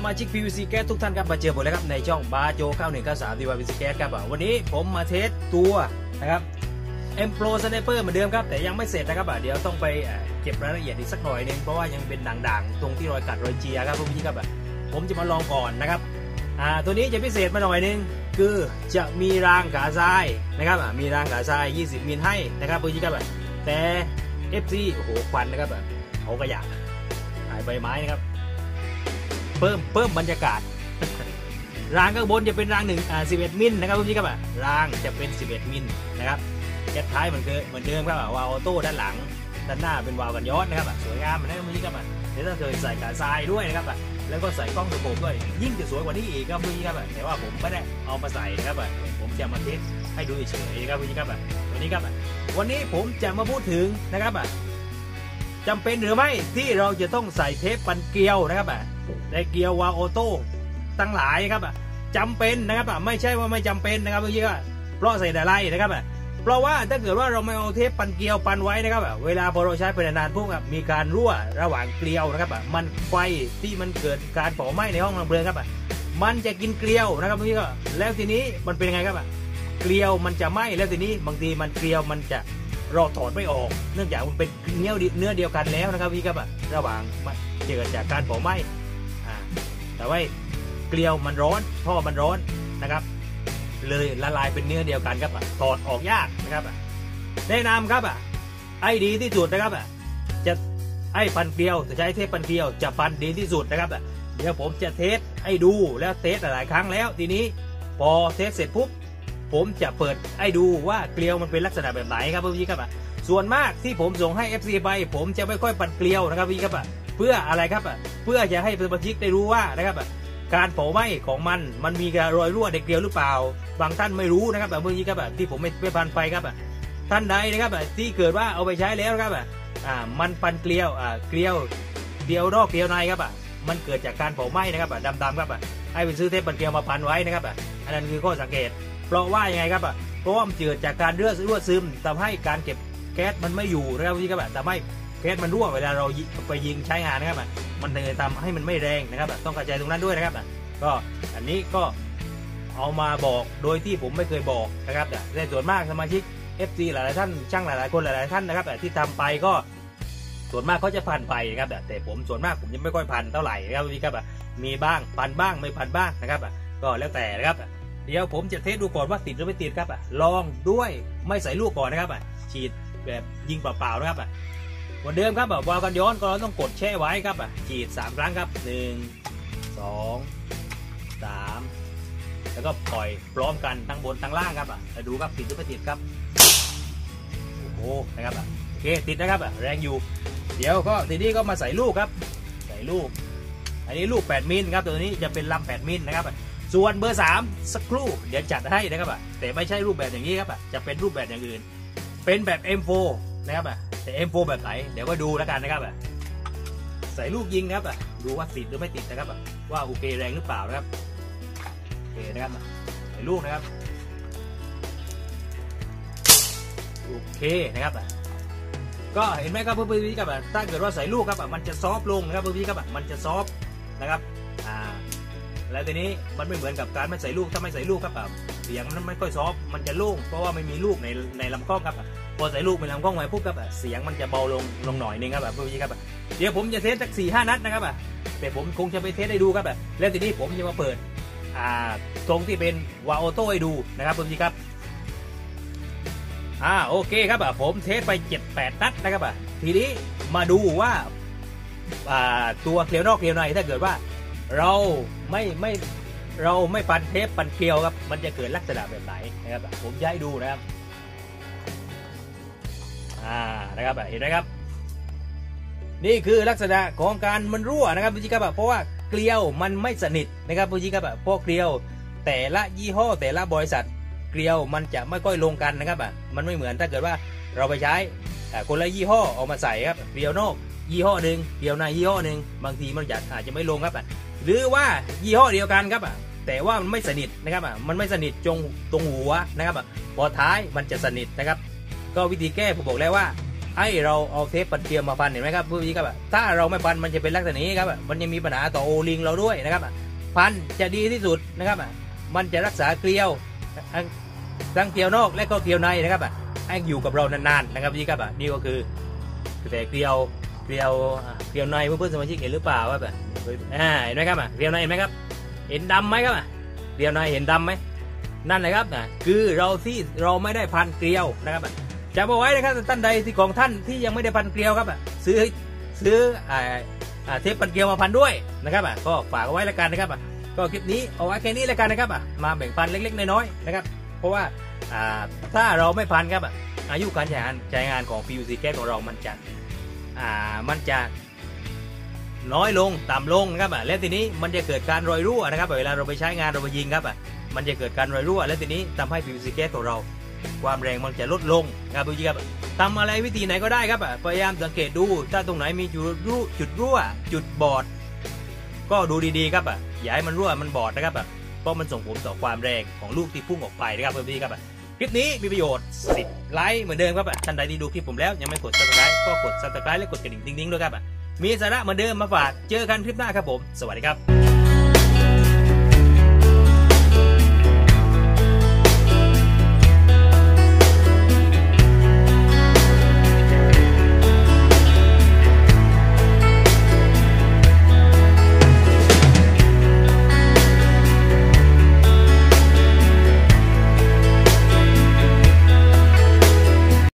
มาชิก PVC Gas ทุกท่านครับมาเจอผมแล้วครับในช่องบาโจ9193 ที่ว่า PVC Gas ครับวันนี้ผมมาเทสตัวนะครับ M Pro Sniper เหมือนเดิมครับแต่ยังไม่เสร็จนะครับเดี๋ยวต้องไปเก็บรายละเอียดอีกสักหน่อยนึงเพราะว่ายังเป็นด่างๆตรงที่รอยกัดรอยเจียครับพวกนี้ครับผมจะมาลองก่อนนะครับตัวนี้จะพิเศษมาหน่อยนึงคือจะมีรางขาทรายนะครับมีรางขาทราย20มิลให้นะครับพวกนี้ครับแต่ FC โอ้โหควันนะครับเขาก็อยากใบไม้นะครับเพิ่มบรรยากาศ รางข้างบนจะเป็นราง11มิลนะครับพวกนี้ครับรางจะเป็น11มิลนะครับแก๊สท้ายเหมือนเดิมครับวาล์วออโต้ด้านหลังด้านหน้าเป็นวาล์วกันย้อนนะครับสวยงามนะพวกนี้ครับเดี๋ยวต้องเคยใส่ขาทรายด้วยนะครับแล้วก็ใส่กล้องสโคปด้วยยิ่งจะสวยกว่านี้อีกครับพวกนี้ครับแต่ว่าผมไม่ได้เอามาใส่นะครับผมจะมาเทสให้ดูเฉยๆครับพวกนี้ครับวันนี้ครับวันนี้ผมจะมาพูดถึงนะครับจำเป็นหรือไม่ที่เราจะต้องใส่เทปปันเกลียวนะครับในเกลียววาล์วออโต้ตั้งหลายครับจำเป็นนะครับไม่ใช่ว่าไม่จำเป็นนะครับเมื่อกี้ก็เพราะใส่อะไรนะครับเพราะว่าถ้าเกิดว่าเราไม่เอาเทปปันเกลียวปันไว้นะครับเวลาพอเราใช้ไปนานๆพวกมีการรั่วระหว่างเกลียวนะครับมันไฟที่มันเกิดการเผาไหม้ในห้องน้ำเพลิงครับมันจะกินเกลียวนะครับเมื่อกี้ก็แล้วทีนี้มันเป็นยังไงครับเกลียวมันจะไหม้แล้วทีนี้บางทีมันเกลียวมันจะเราถอดไม่ออกเนื่องจากมันเป็นเนื้อเดียวกันแล้วนะครับพี่ครับระหว่างเกิดจากการเผาไหม้แต่ว่าเกลียวมันร้อนท่อมันร้อนนะครับเลยละลายเป็นเนื้อเดียวกันครับถอดออกยากนะครับแนะนำครับไอ้ดีที่สุดนะครับจะไอ้ปันเกลียวจะใช้เทปปันเกลียวจะปันดีที่สุดนะครับเดี๋ยวผมจะเทสให้ดูแล้วเทสหลายครั้งแล้วทีนี้พอเทสเสร็จปุ๊บผมจะเปิดให้ดูว่าเกลียวมันเป็นลักษณะแบบไหนครับพี่ครับส่วนมากที่ผมส่งให้ FC ไปผมจะไม่ค่อยปันเกลียวนะครับพี่ครับเพื่ออะไรครับเพื่อจะให้สมาชิกได้รู้ว่านะครับการเผาไหม้ของมันมีรอยรั่วในเกลียวหรือเปล่าบางท่านไม่รู้นะครับเมื่อกี้ครับที่ผมไม่พันไปครับท่านใดนะครับที่เกิดว่าเอาไปใช้แล้วครับมันปันเกลียวเกลียวนอกเกลียวในครับมันเกิดจากการเผาไหม้นะครับดำๆครับให้ไปซื้อเทปปันเกลียวมาพันไว้นะครับอันนั้นคือข้อสังเกตเพราะว่ายังไงครับเพราะว่ามันเกิดจากการรั่วซึมทำให้การเก็บแก๊สมันไม่อยู่นะครับพี่ครับทำให้แก๊สมันรั่วเวลาเราไปยิงใช้งานนะครับมันเลยทำให้มันไม่แรงนะครับต้องเข้าใจตรงนั้นด้วยนะครับก็อันนี้ก็เอามาบอกโดยที่ผมไม่เคยบอกนะครับแต่ส่วนมากสมาชิก FC หลายๆท่านช่างหลายๆคนหลายๆท่านนะครับที่ทำไปก็ส่วนมากเขาจะพันไปนะครับแต่ผมส่วนมากผมยังไม่ค่อยพันเท่าไหร่นะครับพี่ครับมีบ้างพันบ้างไม่พันบ้างนะครับก็แล้วแต่นะครับเดี๋ยวผมจะเทสดูก่อนว่าติดหรือไม่ติดครับลองด้วยไม่ใส่ลูกก่อนนะครับฉีดแบบยิงเปล่าๆนะครับเหมือนเดิมครับวาล์วกันย้อนก็ต้องกดแช่ไว้ครับฉีด3ครั้งครับ1 2 3แล้วก็ปล่อยพร้อมกันทั้งบนทั้งล่างครับดูครับติดหรือไม่ติดครับโอ้โหนะครับโอเคติดนะครับแรงอยู่เดี๋ยวก็ทีนี้ก็มาใส่ลูกครับใส่ลูกอันนี้ลูก8มิลครับตัวนี้จะเป็นลำ8มิลนะครับส่วนเบอร์3สักครู่เดี๋ยวจัดให้นะครับแต่ไม่ใช่รูปแบบอย่างนี้ครับจะเป็นรูปแบบอย่างอื่นเป็นแบบ M4 นะครับแต่ M4 แบบไหนเดี๋ยวก็ดูแล้วกันนะครับใส่ลูกยิงนะครับดูว่าติดหรือไม่ติดนะครับว่าโอเคแรงหรือเปล่านะครับโอเคนะครับใส่ลูกนะครับโอเคนะครับก็เห็นไหมครับเพื่อนๆครับถ้าเกิดว่าใส่ลูกครับมันจะซอฟลงนะครับเพื่อนๆครับมันจะซอฟนะครับแล้วทีนี้มันไม่เหมือนกับการไม่ใส่ลูกถ้าไม่ใส่ลูกครับเสียงมันไม่ค่อยซอฟมันจะโล่งเพราะว่าไม่มีลูกในลำกล้องครับพอใส่ลูกในลำกล้องไว้ปุ๊บครับเสียงมันจะเบาลงหน่อยนึงครับเพื่อนๆครับเดี๋ยวผมจะเทสสัก4-5 นัดนะครับแต่ผมคงจะไปเทสให้ดูครับแล้วทีนี้ผมจะมาเปิดตรงที่เป็นวาล์วออโต้ให้ดูนะครับเพื่อนๆครับโอเคครับผมเทสไป7-8 นัดนะครับทีนี้มาดูว่าตัวเกลียวนอกเกลียวในถ้าเกิดว่าเราไม่ปันเทปปันเกลียวครับมันจะเกิดลักษณะแบบไหนนะครับผมจะให้ดูนะครับนะครับเห็นไหมครับนี่คือลักษณะของการมันรั่วนะครับพี่ครับเพราะว่าเกลียวมันไม่สนิทนะครับพี่ครับเพราะเกลียวแต่ละยี่ห้อแต่ละบริษัทเกลียวมันจะไม่ค่อยลงกันนะครับมันไม่เหมือนถ้าเกิดว่าเราไปใช้คนละยี่ห้อเอามาใส่ครับเกลียวนอกยี่ห้อหนึ่งเกลียวในยี่ห้อหนึ่งบางทีมันอาจจะไม่ลงครับหรือว่ายี่ห้อเดียวกันครับแต่ว่ามันไม่สนิทนะครับมันไม่สนิทตรงหัวนะครับพอท้ายมันจะสนิทนะครับก็วิธีแก้ผมบอกแล้วว่าให้เราเอาเทปพันเกลียวมาพันเห็นไหมครับพี่ครับถ้าเราไม่พันมันจะเป็นลักษณะนี้ครับมันยังมีปัญหาต่อโอลิงเราด้วยนะครับพันจะดีที่สุดนะครับมันจะรักษาเกลียวทั้งเกลียวนอกและก็เกลียวในนะครับให้อยู่กับเรานานๆนะครับพี่ครับนี่ก็คือแต่เกลียวในเพื่อนสมาชิกเห็นหรือเปล่าว่าแบบเห็นไหมครับเกลียวในเห็นไหมครับเห็นดำไหมครับเกลียวในเห็นดำไหมนั่นแหละครับคือเราไม่ได้พันเกลียวนะครับจำเอาไว้นะครับท่านใดที่ของท่านที่ยังไม่ได้พันเกลียวครับซื้อเทปพันเกลียวมาพันด้วยนะครับก็ฝากเอาไว้แล้วกันนะครับก็คลิปนี้เอาไว้แค่นี้แล้วกันนะครับมาแบ่งปันเล็กๆน้อยๆนะครับเพราะว่าถ้าเราไม่พันครับอายุการใช้งานของ PVC แก๊สของเรามันจะน้อยลงต่ำลงนะครับและทีนี้มันจะเกิดการรอยรั่วนะครับเวลาเราไปใช้งานเราไปยิงครับมันจะเกิดการรอยรั่วและทีนี้ทำให้ PVC แก๊สของเราความแรงมันจะลดลงครับพี่ครับทำอะไรวิธีไหนก็ได้ครับพยายามสังเกตดูถ้าตรงไหนมีจุดรั่วจุดบอดก็ดูดีๆครับอย่าให้มันรั่วมันบอดนะครับเพราะมันส่งผลต่อความแรงของลูกที่พุ่งออกไปนะครับพี่ครับคลิปนี้มีประโยชน์10 ไลค์เหมือนเดิมครับท่านใดที่ดูคลิปผมแล้วยังไม่กด Subscribe ก็กด Subscribe และกดกระดิ่งติ๊งๆด้วยครับมีสาระเหมือนเดิมมาฝากเจอกันคลิปหน้าครับผมสวัสดีครับ